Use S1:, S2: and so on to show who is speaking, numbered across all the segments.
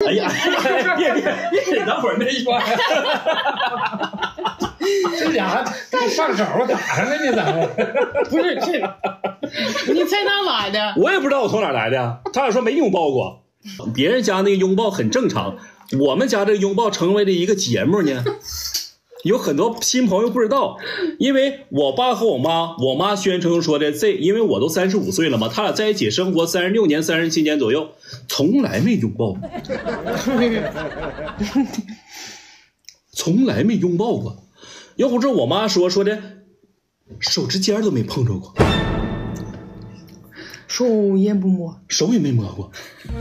S1: 哎呀，别，等会儿那一关。
S2: 这俩跟上手打上了呢，咋的？
S3: 不是这，你猜哪来的？
S1: 我也不知道我从哪来的。他俩说没拥抱过，别人家那个拥抱很正常，我们家这个拥抱成为了一个节目呢。有很多新朋友不知道，因为我爸和我妈宣称说的因为我都35岁了嘛，他俩在一起生活36年、37年左右，从来没拥抱过，从来没拥抱过。要不这我妈说的，手指尖都没碰着过，
S3: 手也不摸，
S1: 手也没摸过。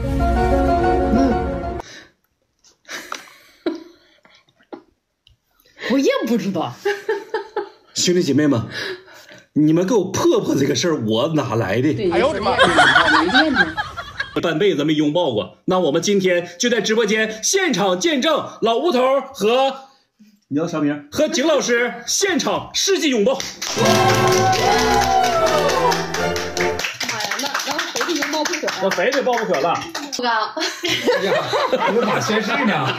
S3: 我也不知道。
S1: 兄弟姐妹们，你们给我破破这个事儿，我哪来的？
S3: 哎呦我的妈！没练呢。
S1: 半辈子没拥抱过，那我们今天就在直播间现场见证老吴头和你叫啥名？和景老师现场世纪拥抱。
S3: 妈呀，那肥的拥抱不可。
S1: 那肥的抱不可了。
S3: 不高。
S2: 哎呀，我哪先是呢？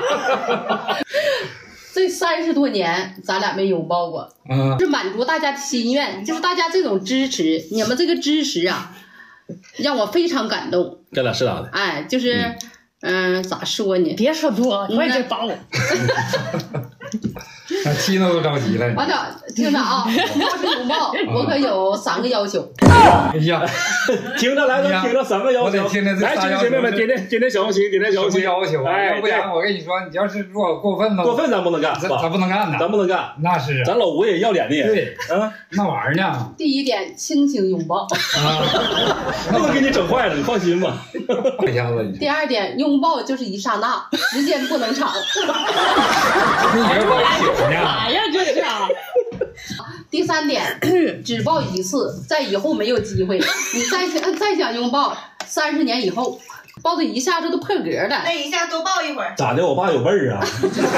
S3: 这30多年，咱俩没拥抱过，是满足大家的心愿，就是大家这种支持，你们这个支持啊，让我非常感动。
S1: 咱俩是咋的？
S3: 哎，就是，咋说呢？
S4: 别说多，快点打我。
S2: 气都着急了。
S3: 完了，听着啊，拥抱是拥抱，我可有3个要求。
S2: 哎呀，
S1: 听着来，咱听着3个要求。来，兄弟姐妹们，点点小红心，点点小红心。
S2: 要求，
S1: 哎，
S2: 要不然我跟你说，你要是如果过分了，
S1: 过分咱不能干，
S2: 咱不能干呢，
S1: 咱不能干。
S2: 那是，
S1: 咱老吴也要脸的。
S2: 对，那玩意儿呢？
S3: 第一点，轻轻拥抱。
S1: 不能给你整坏了，你放心吧。
S3: 第二点，拥抱就是一刹那，时间不能长。
S4: 啥呀这是？
S3: 第3点，只抱1次，在以后没有机会。你再想拥抱，30年以后，抱的一下这都破格了。
S5: 那一下多抱一会儿。
S1: 咋的？我爸有味儿啊！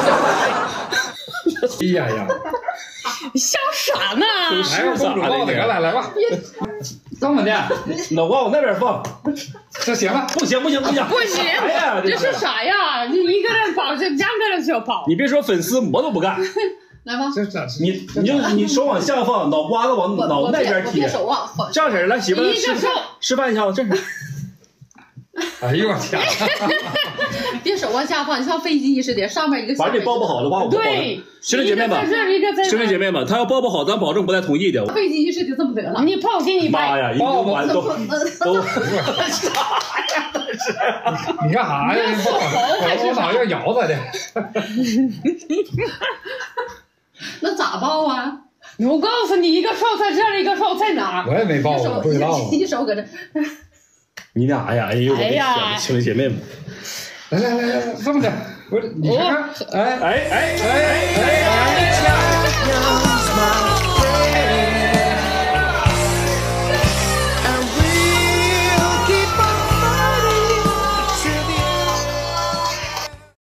S2: 哎呀呀！
S4: 你笑啥呢？
S2: 来吧，公主抱得了，来吧。这么的，
S1: 脑瓜往那边放，
S2: 这行了？
S1: 不行！
S4: 不行！
S1: 哎呀，
S4: 这是啥呀？你一个人抱，这2个人就抱。
S1: 你别说粉丝，我都不干。
S3: 来吧，
S1: 你手往下放，脑瓜子往脑那边贴。
S3: 手啊，
S1: 这样式儿，来媳妇儿示范一下子，这是。
S2: 哎呦我天！
S3: 别手往下放，像飞机似的，上面一个。
S1: 反正你抱不好的话，我
S4: 对，
S1: 兄弟姐妹们，兄弟姐妹们，他要抱不好，咱保证不带同意的。
S3: 飞机似的，这么得了。
S4: 你抱给你
S1: 妈呀，一抱完都。
S2: 啥呀？这是你干啥呀？我脑要摇他的。
S3: 那咋抱啊？
S4: 我告诉你，一个手在这儿，一个手在哪儿？
S2: 我也没抱过，不知道。
S3: 一手搁这。
S1: 你俩呀，哎呦我的天，兄弟姐妹们，
S2: 来，这么的，不是你看看，哎。